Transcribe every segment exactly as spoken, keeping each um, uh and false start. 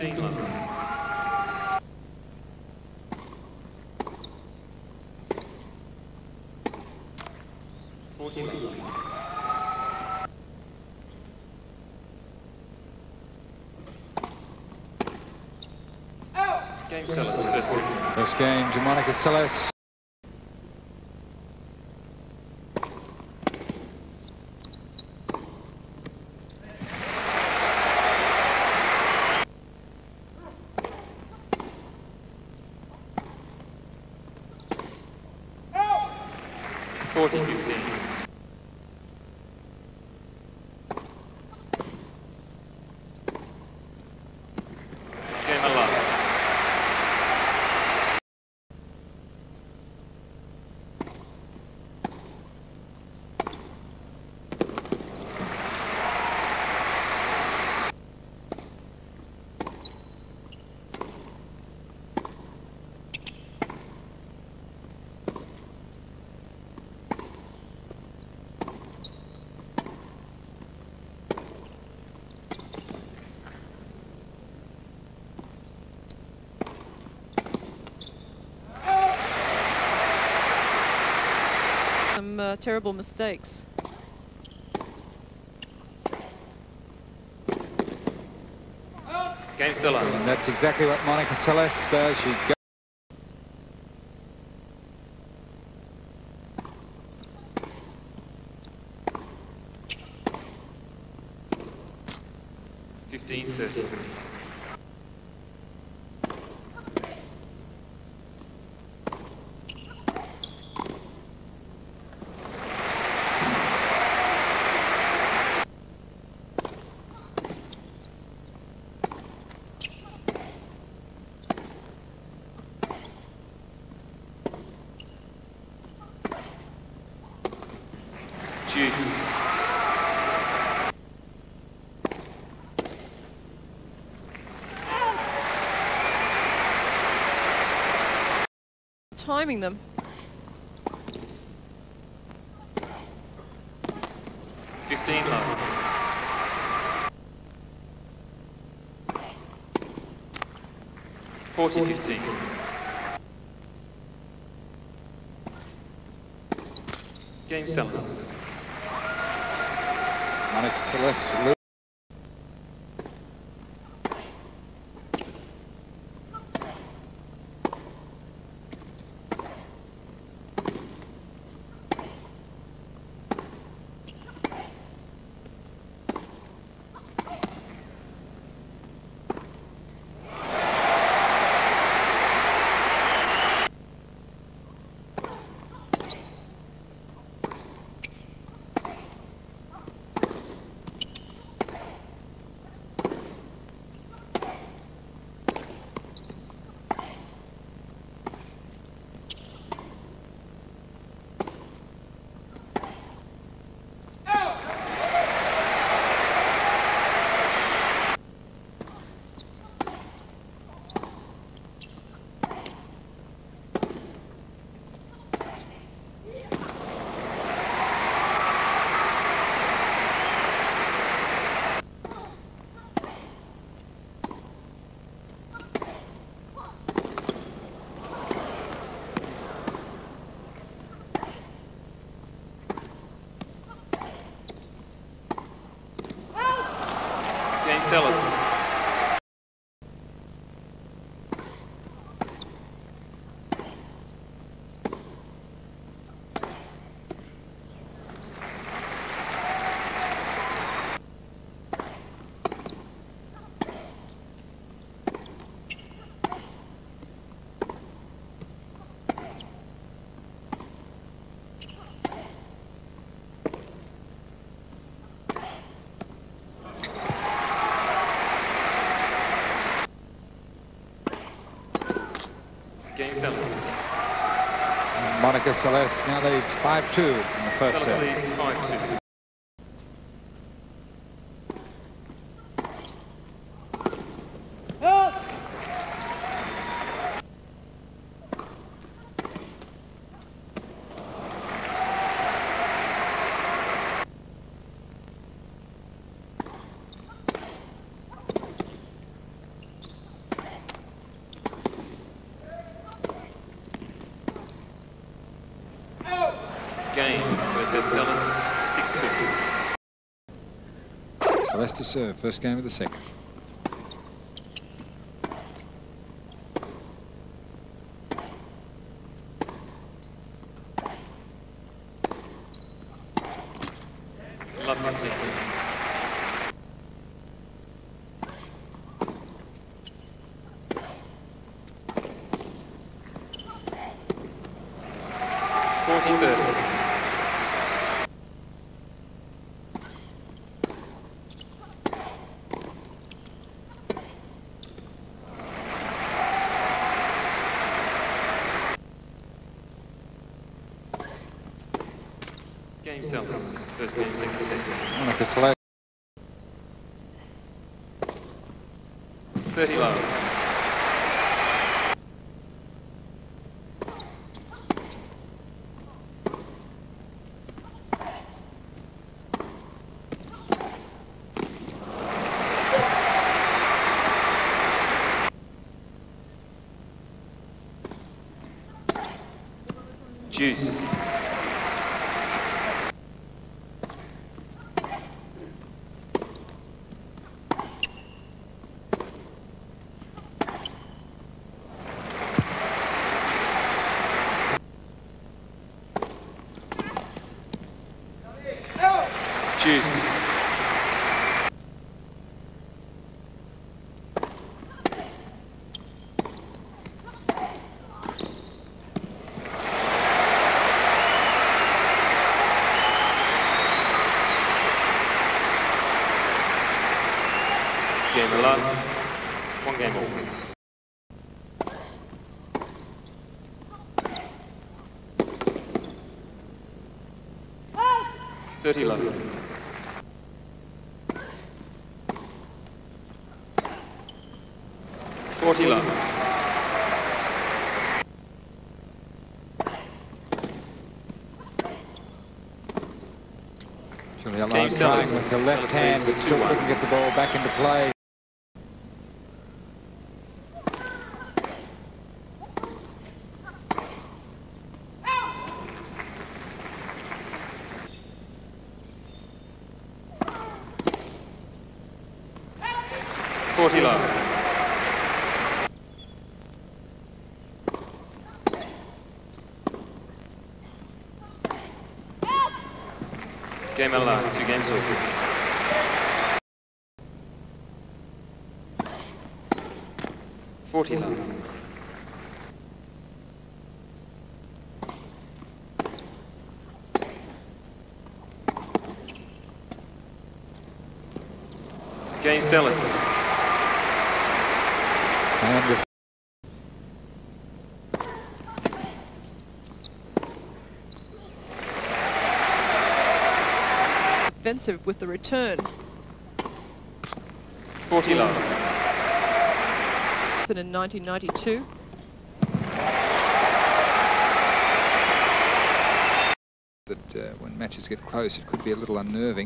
fifteen love. forty love. Game Seles, first game. First game to Monica Seles. forty fifteen. Game Halard. Some uh, terrible mistakes. Game Seles. And that's exactly what Monica Seles does. She goes fifteen thirty. Juice. Timing them. fifteen love. forty fifteen. Game Seles. Monica Seles. Game Seles. Game Seles. Monica Seles now leads five two in the first Seles set. leads five two. Game, first set Seles, six two. Seles to serve, first game of the second. Love fifteen. forty thirty. Game Seles, first game, second set. Monica Seles. thirty love. Juice. Juice. Game eleven. One game all. thirty love. forty love. Julia Game Halard trying Seles. with the left Seles hand, but leads still two one. couldn't get the ball back into play. forty love. Game allowed, two games over. forty love. Game Seles. And this Offensive with the return. forty love. But in nineteen ninety-two. that uh, when matches get close, it could be a little unnerving.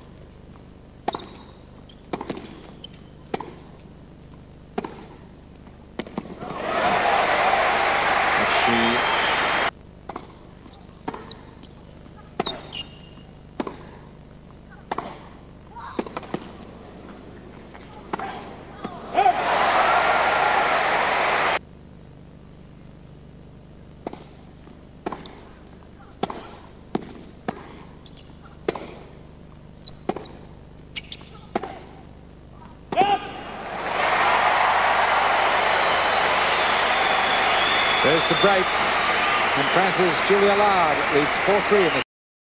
There's the break, and France's Julia Halard leads four three in the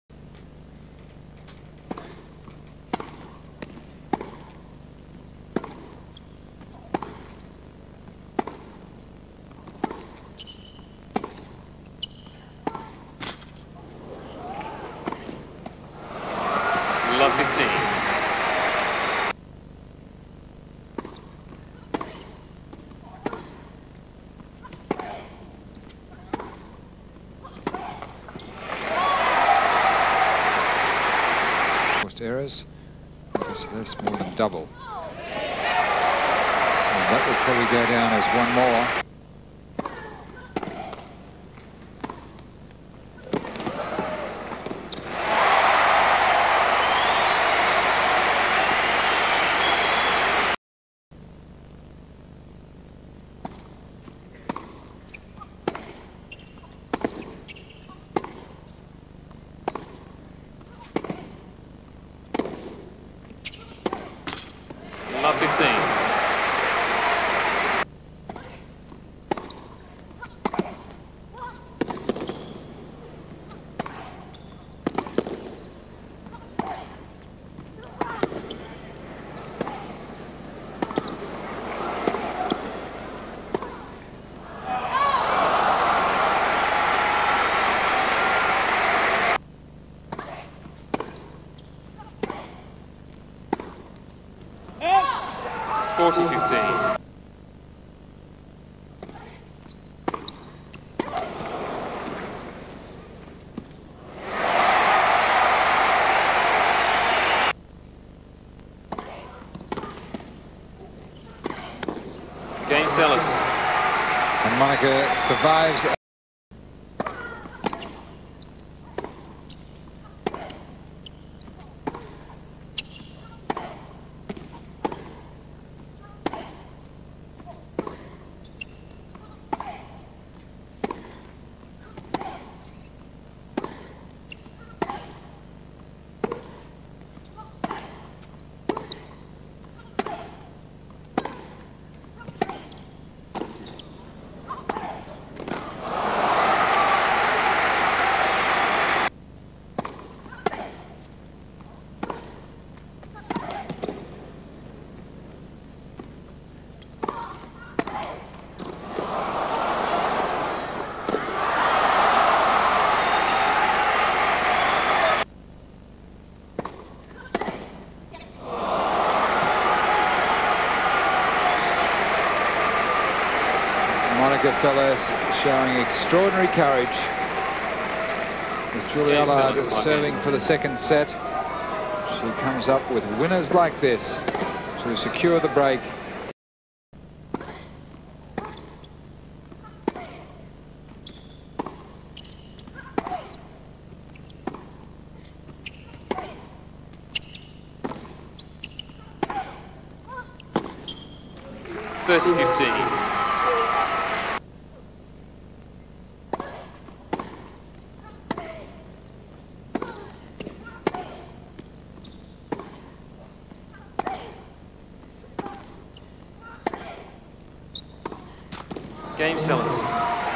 Love fifteen. errors. So that's more than double. And that will probably go down as one more. forty fifteen. Game Seles. And Monica survives. Monica Seles showing extraordinary courage. With Julia Game Halard Seles, serving for the second set. She comes up with winners like this to secure the break. thirty fifteen. Game Seles.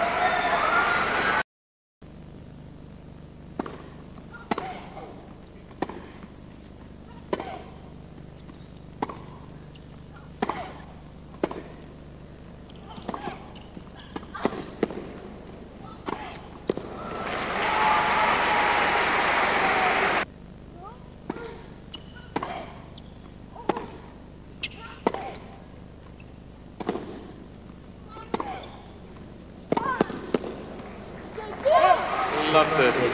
Love thirty.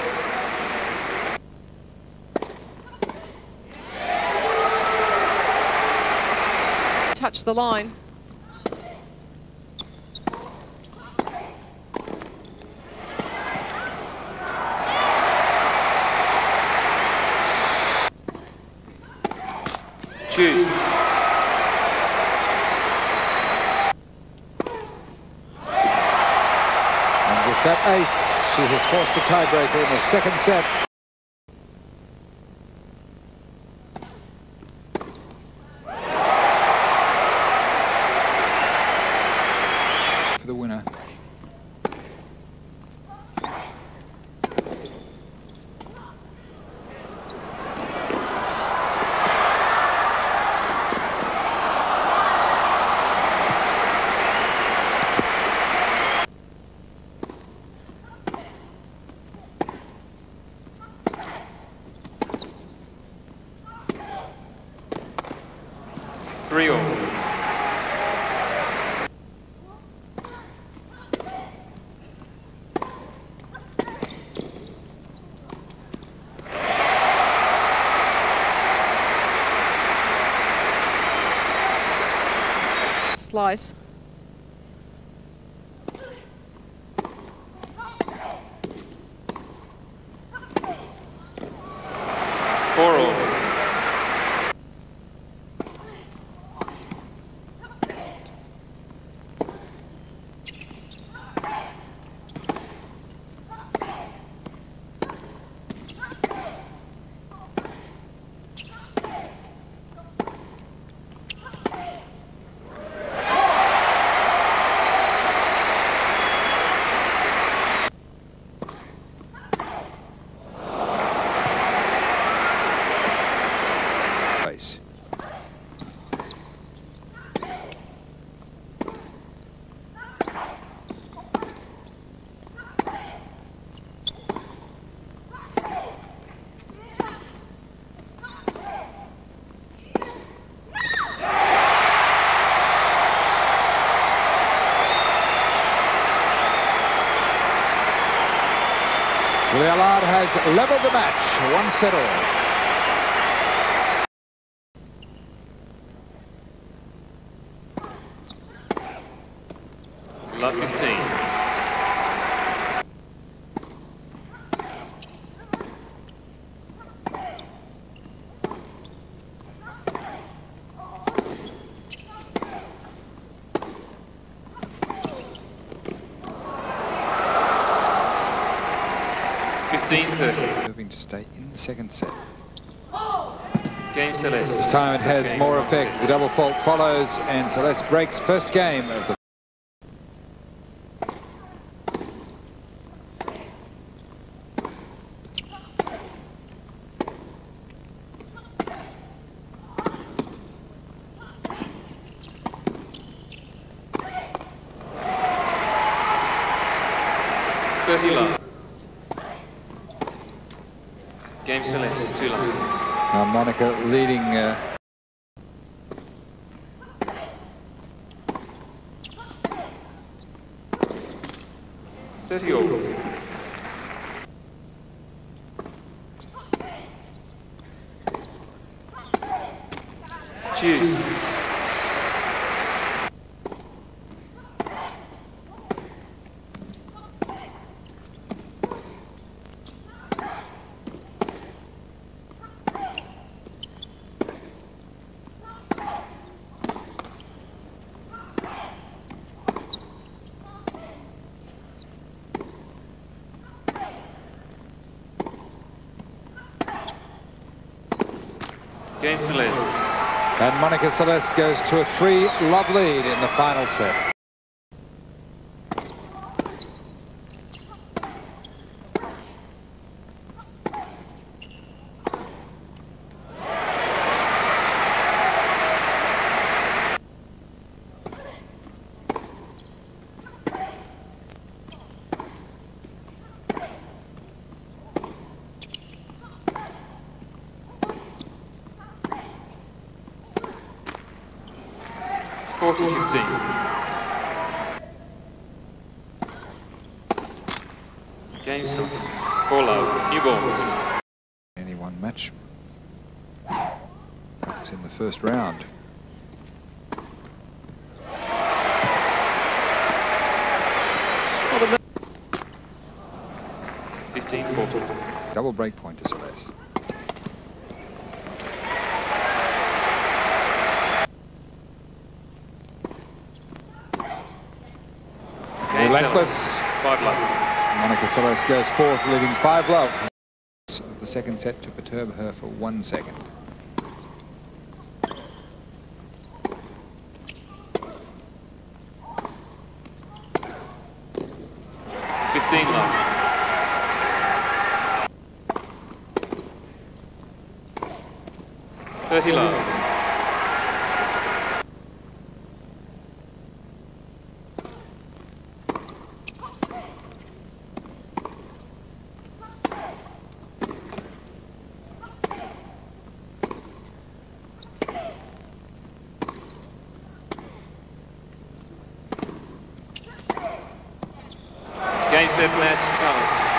Touch the line. Choose. And with that ace, she has forced a tiebreaker in the second set. For the winner. Three all. Slice. Four all. Halard has levelled the match, one set all. Love fifteen. fifteen thirty. Moving to stay in the second set. Game Seles. This time it has more effect. The double fault follows, and Seles breaks first game of the thirty love. Game Seles, two love. Now Monica leading. Uh, thirty all. Choose. Game Seles. and Monica Seles goes to a three love lead in the final set. forty fifteen. Game set. Four love. New balls. Any one match. It's in the first round. fifteen forty. Double break point to Seles. Relentless. Five love. Monica Seles goes fourth, leading five love. Of the second set to perturb her for one second. fifteen love. thirty love. Game set match, Seles.